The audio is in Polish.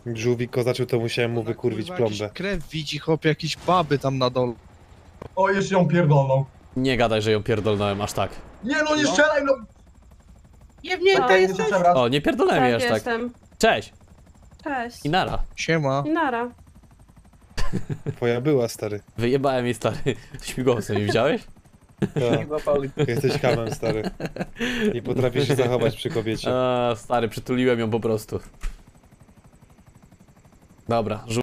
Żółwik zaczął, to musiałem mu Ona, wykurwić kurwa, plombę. jakiś krew widzi, chłopie, jakieś baby tam na dole. O, jeszcze ją pierdolną. Nie gadaj, że ją pierdolnąłem aż tak. Nie no, nie strzelaj no! Jewnięta Czekaj, jesteś? jeszcze raz. O, nie pierdolnąłem jej Tak, aż tak. jestem. Cześć! Cześć. I nara. Siema. Nara. Twoja była, stary. Wyjebałem jej, stary. Śmigłowcem, nie widziałeś? Ja. Jesteś kamem, stary. Nie potrafisz się zachować przy kobiecie. Stary, przytuliłem ją po prostu. Dobra,